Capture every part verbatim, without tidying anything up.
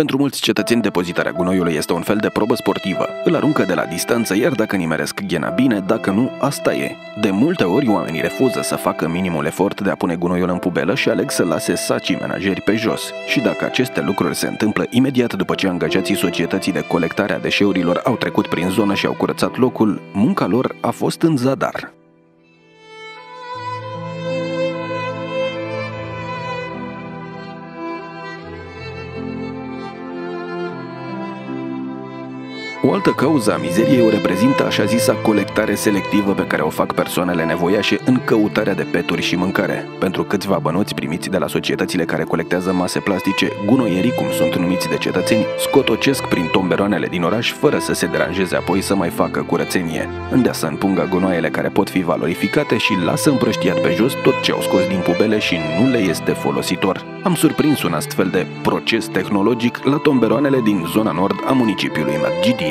Pentru mulți cetățeni, depozitarea gunoiului este un fel de probă sportivă. Îl aruncă de la distanță, iar dacă nimeresc ghena bine, dacă nu, asta e. De multe ori, oamenii refuză să facă minimul efort de a pune gunoiul în pubelă și aleg să lase sacii menajeri pe jos. Și dacă aceste lucruri se întâmplă imediat după ce angajații societății de colectare a deșeurilor au trecut prin zonă și au curățat locul, munca lor a fost în zadar. O altă cauză a mizeriei o reprezintă așa zisa colectare selectivă pe care o fac persoanele nevoiașe în căutarea de peturi și mâncare. Pentru câțiva bănuți primiți de la societățile care colectează mase plastice, gunoierii, cum sunt numiți de cetățeni, scotocesc prin tomberoanele din oraș fără să se deranjeze apoi să mai facă curățenie. Îndeasă în pungă gunoaiele care pot fi valorificate și lasă împrăștiat pe jos tot ce au scos din pubele și nu le este folositor. Am surprins un astfel de proces tehnologic la tomberoanele din zona nord a municipiului Medgidia.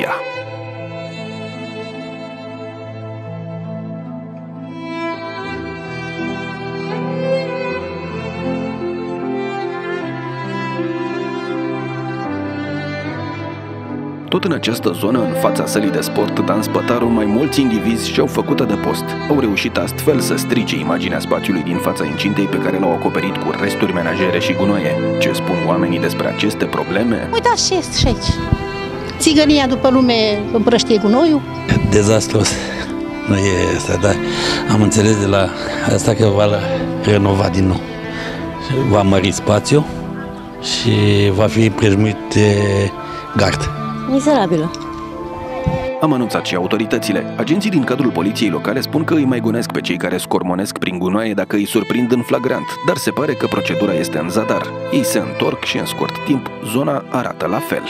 Tot în această zonă, în fața sălii de sport Dan Spătaru, mai mulți indivizi și-au făcut adăpost. Au reușit astfel să strice imaginea spațiului din fața incintei pe care l-au acoperit cu resturi menajere și gunoaie. Ce spun oamenii despre aceste probleme? Uitați ce este și aici. Țigănia după lume împrăștie gunoiul. Dezastros. Nu e asta, dar am înțeles de la asta că va renova din nou. Va mări spațiu și va fi prejmuit de gard. Mizerabilă. Am anunțat și autoritățile. Agenții din cadrul poliției locale spun că îi mai gonesc pe cei care scormonesc prin gunoaie dacă îi surprind în flagrant, dar se pare că procedura este în zadar. Ei se întorc și în scurt timp zona arată la fel.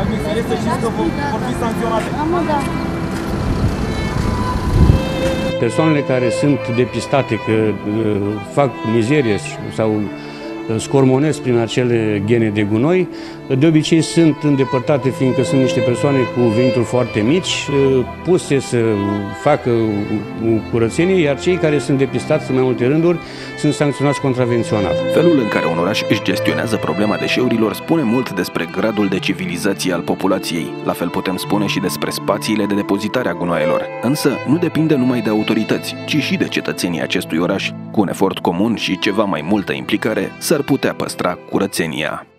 Persoanele care sunt depistate că uh, fac mizerie sau scormonesc prin acele ghene de gunoi, de obicei sunt îndepărtate, fiindcă sunt niște persoane cu venituri foarte mici, puse să facă curățenie, iar cei care sunt depistați în mai multe rânduri sunt sancționați contravențional. Felul în care un oraș își gestionează problema deșeurilor spune mult despre gradul de civilizație al populației. La fel putem spune și despre spațiile de depozitare a gunoaielor. Însă nu depinde numai de autorități, ci și de cetățenii acestui oraș. Cu un efort comun și ceva mai multă implicare, s-ar putea păstra curățenia.